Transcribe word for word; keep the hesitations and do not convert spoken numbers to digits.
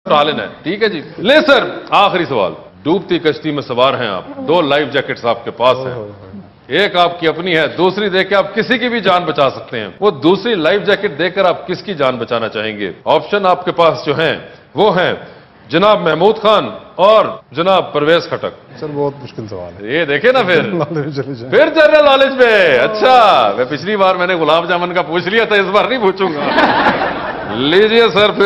टालन है, ठीक है जी। ले सर, आखिरी सवाल। डूबती कश्ती में सवार हैं आप, दो लाइफ जैकेट्स आपके पास हैं, एक आपकी अपनी है, दूसरी देकर आप किसी की भी जान बचा सकते हैं। वो दूसरी लाइफ जैकेट देकर आप किसकी जान बचाना चाहेंगे? ऑप्शन आपके पास जो हैं वो हैं जनाब महमूद खान और जनाब परवेज खटक। सर बहुत मुश्किल सवाल है ये देखे ना, फिर फिर जनरल नॉलेज में। अच्छा, मैं पिछली बार मैंने गुलाब जामुन का पूछ लिया था, इस बार नहीं पूछूंगा। लीजिए सर।